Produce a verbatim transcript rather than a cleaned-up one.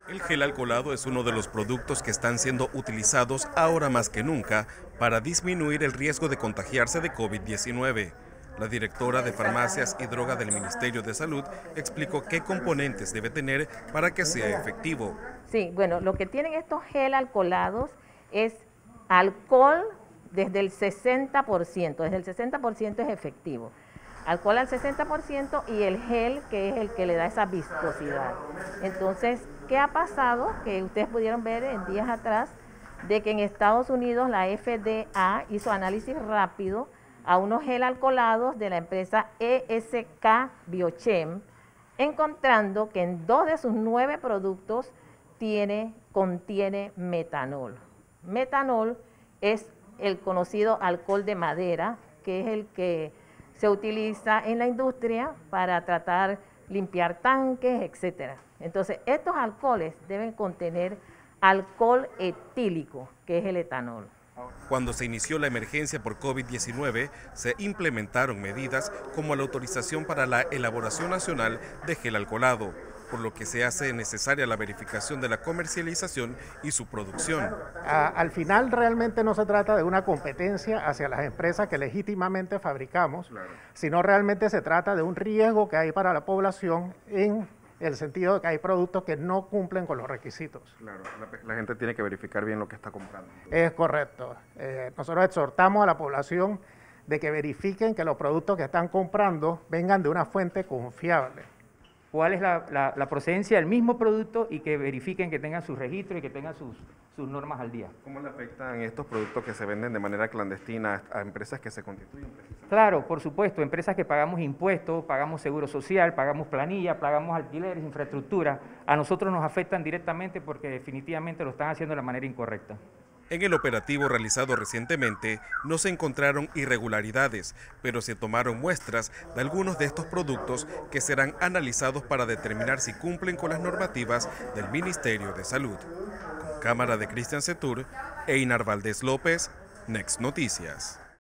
El gel alcoholado es uno de los productos que están siendo utilizados ahora más que nunca para disminuir el riesgo de contagiarse de COVID diecinueve. La directora de Farmacias y Droga del Ministerio de Salud explicó qué componentes debe tener para que sea efectivo. Sí, bueno, lo que tienen estos gel alcoholados es alcohol desde el sesenta por ciento, desde el sesenta por ciento es efectivo. Alcohol al sesenta por ciento y el gel, que es el que le da esa viscosidad. Entonces, ¿qué ha pasado? Que ustedes pudieron ver en días atrás de que en Estados Unidos la F D A hizo análisis rápido a unos gel alcoholados de la empresa E S K Biochem, encontrando que en dos de sus nueve productos tiene, contiene metanol. Metanol es el conocido alcohol de madera, que es el que se utiliza en la industria para tratar, limpiar tanques, etcétera. Entonces, estos alcoholes deben contener alcohol etílico, que es el etanol. Cuando se inició la emergencia por COVID diecinueve, se implementaron medidas como la autorización para la elaboración nacional de gel alcoholado, por lo que se hace necesaria la verificación de la comercialización y su producción. A, al final realmente no se trata de una competencia hacia las empresas que legítimamente fabricamos, claro, sino realmente se trata de un riesgo que hay para la población en el sentido de que hay productos que no cumplen con los requisitos. Claro, la, la gente tiene que verificar bien lo que está comprando. Es correcto. Eh, nosotros exhortamos a la población de que verifiquen que los productos que están comprando vengan de una fuente confiable. Cuál es la, la, la procedencia del mismo producto y que verifiquen que tengan sus registros y que tengan sus, sus normas al día. ¿Cómo le afectan estos productos que se venden de manera clandestina a empresas que se constituyen? Claro, por supuesto, empresas que pagamos impuestos, pagamos seguro social, pagamos planilla, pagamos alquileres, infraestructura, a nosotros nos afectan directamente porque definitivamente lo están haciendo de la manera incorrecta. En el operativo realizado recientemente no se encontraron irregularidades, pero se tomaron muestras de algunos de estos productos que serán analizados para determinar si cumplen con las normativas del Ministerio de Salud. Con cámara de Cristian Setur, Einar Valdés López, Next Noticias.